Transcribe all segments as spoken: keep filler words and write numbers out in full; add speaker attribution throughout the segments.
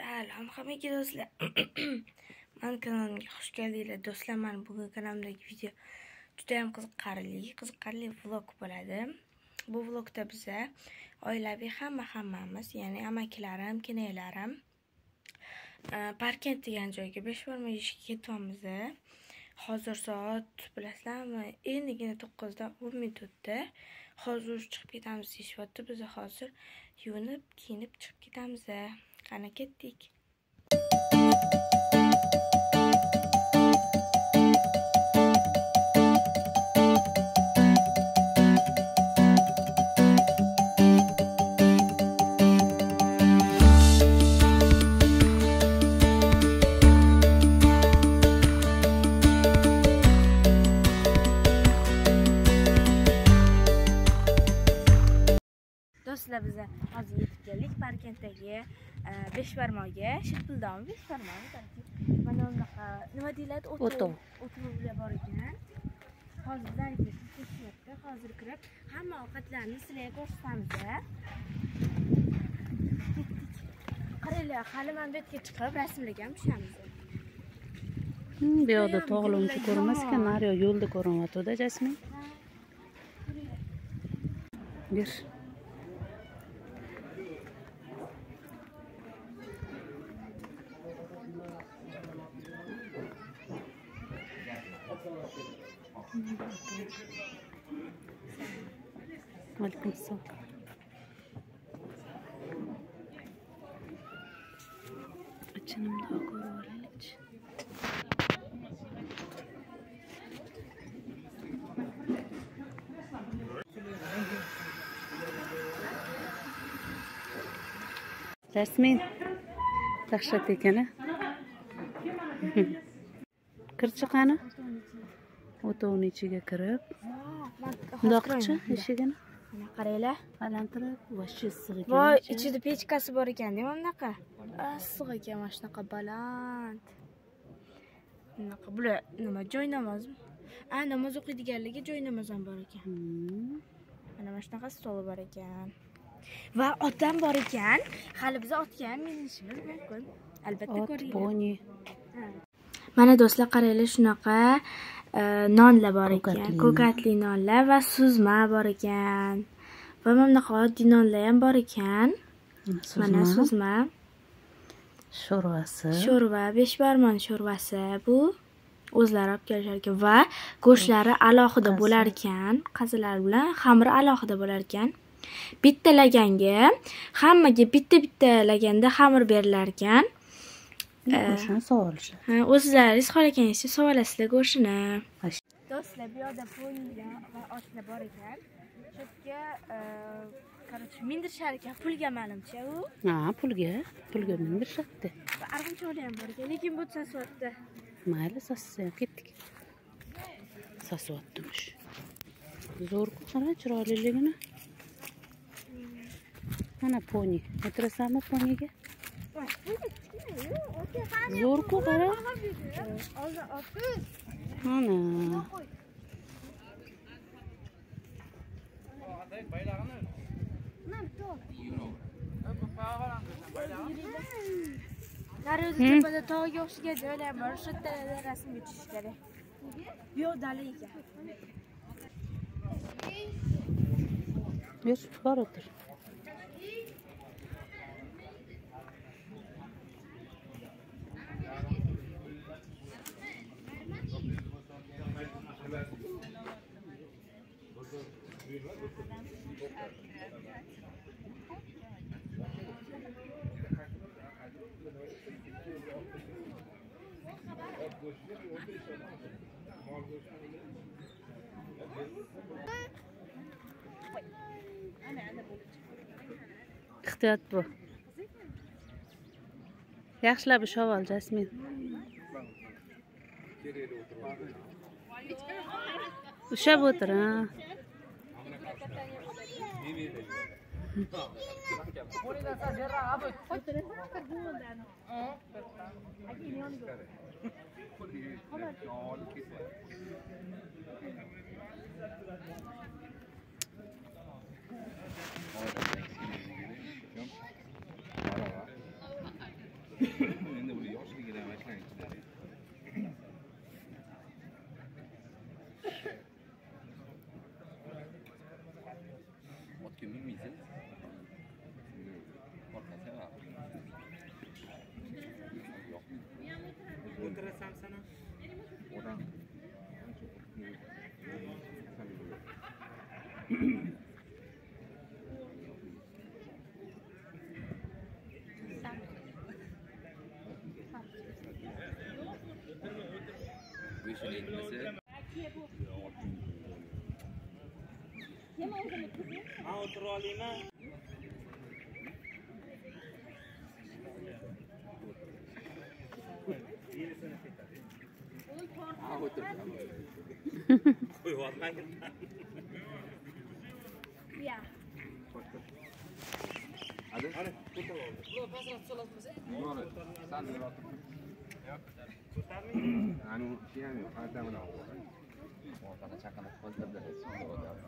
Speaker 1: Salom hammaga do'stlar. Men kanalimga xush keldinglar do'stlar. Men bugun kanalimdagi video juda ham qiziqarli, qiziqarli vlog bo'ladi. Bu vlogda biza oilaviy hamma hammamiz, ya'ni amakilarim, kenaylarim Parkent degan joyga besh barmoq yeyishga ketyapmiz. Hozir soat bilasizlarmi? Endigina to'qqiz dan o'n minut o'tdi. Hozir chiqib ketamiz deyishyapti. Biz hozir yuvinib, kiyinib chiqib ketamiz. Qani ketdik. Do'stlar, biz hozir yetib keldik Parkentdagi besh barmoqga. Shipildon besh barmoq. Mana bunaqa nima deyiladi? O'tov. O'tovlar bor ekan. Hozir zaryadga ketishyapti. Hozir kirib hamma ovqatlarni sizlarga ko'rsatamiz. Qaranglar, hali men bu yerga chiqib rasmlarga ham tushamiz.
Speaker 2: Bu yoqda tog'larni ko'rmas ekan, nari yo'lda ko'rinyapti-da, Jasmin. Bir Aleyküm selam. Açınım da koruvalayıcı. Jasmin, taşrat ekeni. Kirchi qani? O'tovning ichiga kirib. Bundoqchi eshigini.
Speaker 1: Mana qaranglar.
Speaker 2: Balandtirib, voshcha issiq ekan.
Speaker 1: Voy, ichida pechkasi bor ekan, nima bunaqa? Issiq ekan, mana shunaqa baland. Bunaqa bular nima joy namozmi? A, namoz o'qiydiganligi joy namoz ham bor ekan. Mana mana shunaqa stol bor ekan. Va otam bor ekan. Hali biz otga ham minishimiz mumkin. Albatta ko'ringlar.
Speaker 2: Poni.
Speaker 1: Mana do'stlar, qaranglar, shunaqa nonlar bor ekan. Ko'katli nonlar va suzma bor ekan. Va mana bunaqa oddiy nonlar ham bor ekan. Mana suzma.
Speaker 2: Sho'rvasi.
Speaker 1: Sho'rva, besh barmoq sho'rvasi bu. O'zlari olib kelishar ekan va go'shtlari alohida bo'lar ekan. Qazilar bilan xamiri alohida bo'lar ekan. Bitta laganga, hammaga bitta-bitta laganda xamir berilar ekan.
Speaker 2: Go'shtni so'ralishadi.
Speaker 1: Ha, o'zlaringiz xohlaganingizcha so'rasizlar go'shtini. Do'stlar, bu yoqda ponilar va otlar bor ekan. Shuga, qaror, mindirishar ekan, pulga ma'lumcha u.
Speaker 2: Ha, pulga, pulga mindirishadi.
Speaker 1: Va arg'imchoqlar ham bor ekan, lekin bu sasyapti.
Speaker 2: Mayli, sassa, ketdik. Sasyaptimish. Zo'r-ku, qara chiroyliligini. Mana poni. O'tirasanmi poniga? Zo'r-ku, qara. Mana.
Speaker 1: Nari o'zi tepada tog'ga o'xshagan joylar bor, shu yerda rasmga tushish kerak. Bu yoq dala ekan.
Speaker 2: Bir, bor o'tir. Ehtiyot bu. Yaxshilab ushlab ol, Jasmin. Ushlab o'tir, ha.
Speaker 3: Endi bu yoshligidan boshlangan. Otga minmaysiz? Qo'rqasizmi?
Speaker 4: O'tirasan sana.
Speaker 3: Odam. Beşini etmesi.
Speaker 4: Ha, o'tira olaymi?
Speaker 3: Ha, o'tirib.
Speaker 4: Qo'yib olmang.
Speaker 1: Ya.
Speaker 3: Hadi. Hadi. Doğru. Sen de bak. Anu şey mi? Hadi tamam. O kadar çakanak fazla da sonra o da.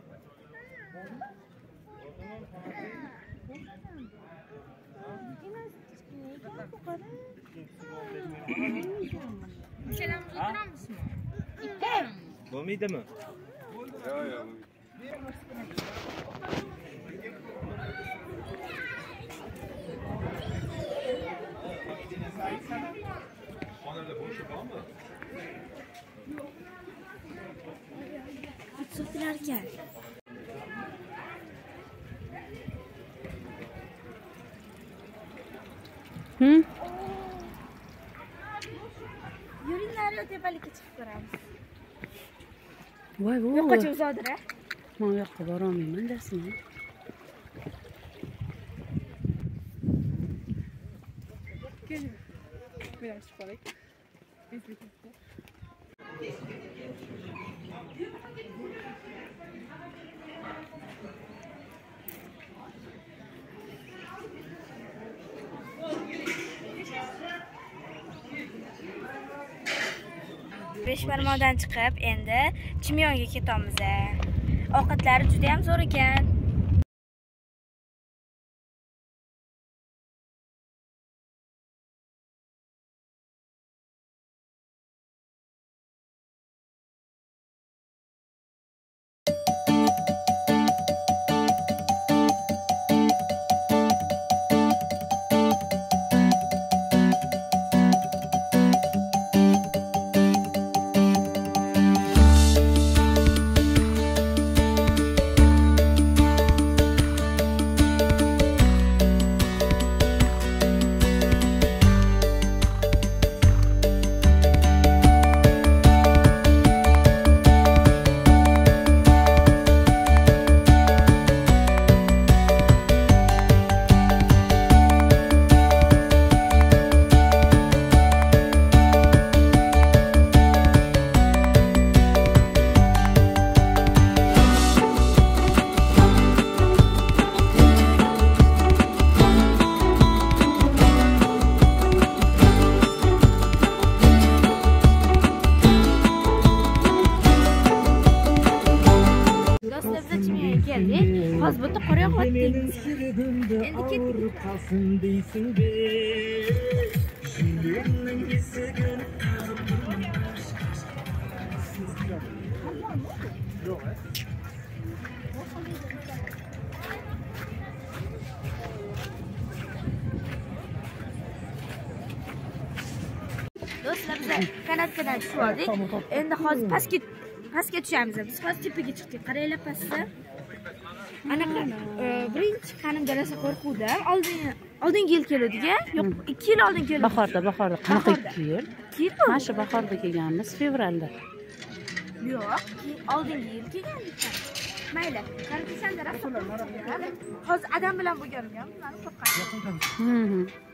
Speaker 1: Selamımızı okurar mısın?
Speaker 4: Bo'lmaydimi?
Speaker 3: Yo'q, yo'q.
Speaker 1: So'filarkan.
Speaker 2: Hı?
Speaker 1: Yuringlar, tepalikka chiqib ko'ramiz.
Speaker 2: Voy, voy.
Speaker 1: Yo'qqa uzoqdir, a?
Speaker 2: Men u yoqqa bora olmayman dasmi.
Speaker 1: Beshbarmoqdan chiqib, endi Chimyonga ketamiz. Ovqatlari juda ham zo'r ekan. geldik. Hozbotda qor yog'yapti. Endi ketdik.
Speaker 4: Deysingbe. Shuningning esigini Yo'q.
Speaker 1: Do'stlar, biz kanatdan tushib oldik. Endi hozir pastga pastga tushamiz. Biz hozir tepaga chiqdik. Qaranglar pastda. Anaqa birinchi qanim dalasi qo'rquvda. Oldin oldingi yil keladiga, yo'q, ikki yil oldin keldik.
Speaker 2: Bahorda, bahorda. Qanaqa ikki yil?
Speaker 1: ikki yil.
Speaker 2: Mana shu bahorda kelganmiz, fevralda.
Speaker 1: Yo'q, oldingi yil kelgandik. Mayli, qarasanglar, hozir adam bilan bo'lganim ham, ularni qo'rqadim.
Speaker 2: Mhm.